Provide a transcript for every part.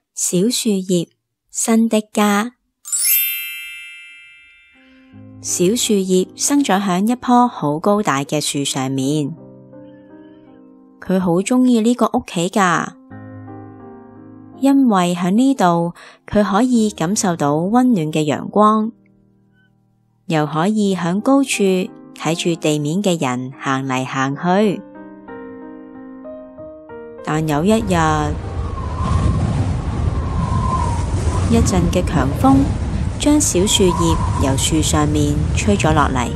小樹葉，新的家。小樹葉生長喺一棵好高大嘅樹上面，佢好鍾意呢個屋企㗎，因為喺呢度佢可以感受到溫暖嘅陽光，又可以喺高處睇住地面嘅人行嚟行去。但有一日，一陣嘅強風將小樹葉由樹上面吹咗落嚟，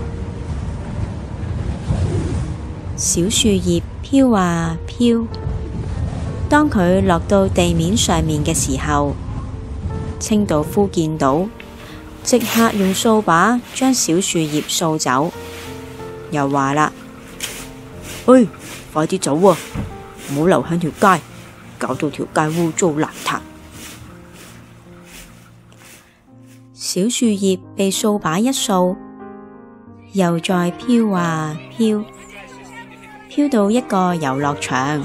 小樹葉飄啊飄。當佢落到地面上面嘅時候，清道夫見到，即刻用掃把將小樹葉掃走，又話啦：喂，快啲走啊，唔好留喺條街，搞到條街污糟邋遢。小樹葉被掃把一掃，又再飄啊飄，飄到一個遊樂場，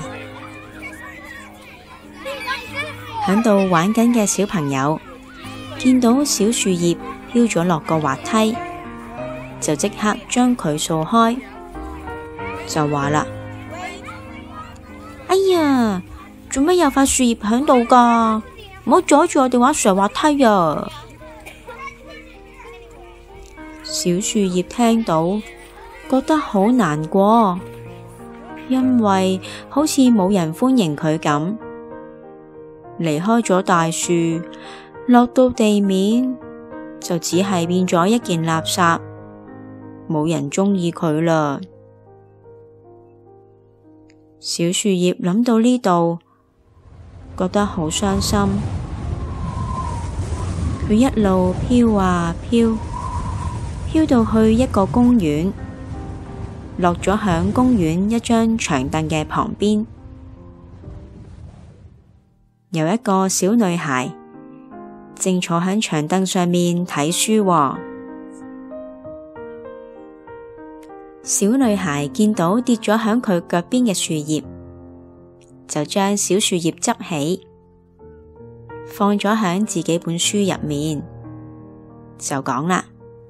響度玩緊嘅小朋友見到小樹葉飄咗落個滑梯，就即刻將佢掃開，就話啦：哎呀，做乜有塊樹葉響度㗎？唔好阻住我哋玩上滑梯啊！小樹葉聽到，覺得好難過，因為好似冇人歡迎佢咁，離開咗大樹，落到地面就只係變咗一件垃圾，冇人鍾意佢啦。小樹葉諗到呢度，覺得好傷心，佢一路飄啊飄，飄到去一個公園，落咗響公園一張長凳嘅旁邊，有一個小女孩正坐喺長凳上面睇書喎。小女孩見到跌咗響佢腳邊嘅樹葉，就將小樹葉執起，放咗響自己本書入面，就講啦：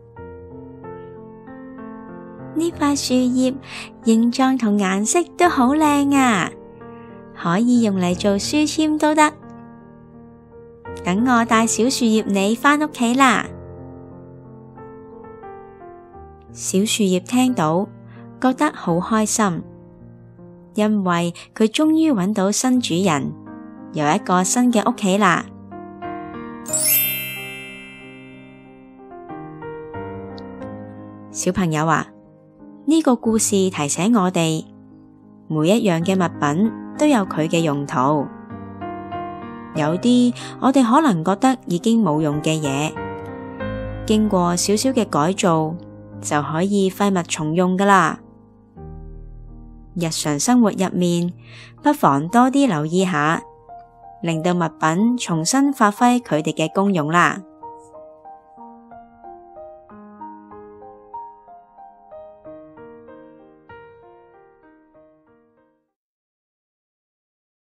呢塊樹葉形狀同顏色都好靚啊，可以用嚟做書籤都得。等我帶小樹葉你返屋企啦。小樹葉聽到，覺得好開心，因為佢終於揾到新主人，有一個新嘅屋企啦。小朋友啊，呢個故事提醒我哋，每一樣嘅物品都有佢嘅用途。有啲我哋可能覺得已經冇用嘅嘢，經過少少嘅改造，就可以廢物重用㗎喇。日常生活入面，不妨多啲留意下，令到物品重新發揮佢哋嘅功用啦。